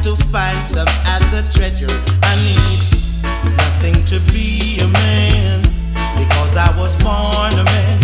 to find some other treasure. I need nothing to be a man, because I was born a man.